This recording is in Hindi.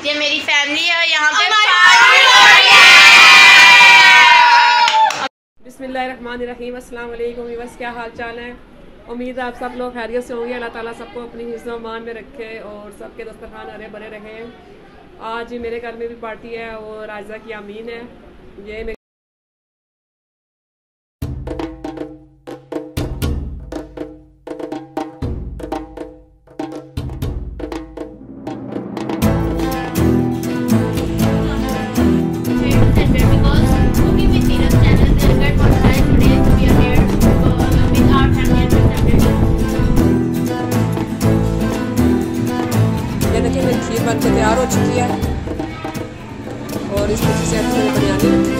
ये मेरी फैमिली है, यहाँ पे बिस्मिल्लाहिर्रहमानिर्रहीम। अस्सलाम वालेकुम व्यूअर्स, क्या हाल चाल है। उम्मीद है आप सब लोग खैरियत से होंगे। अल्लाह ताला सबको अपनी हिफ्ज़ अमान में रखे और सबके दस्तरखान हरे भरे रहे। आज मेरे घर में भी पार्टी है और राजा की अमीन है। ये खीर बन के तैयार हो चुकी है और इस तरह से अच्छे से बिरयानी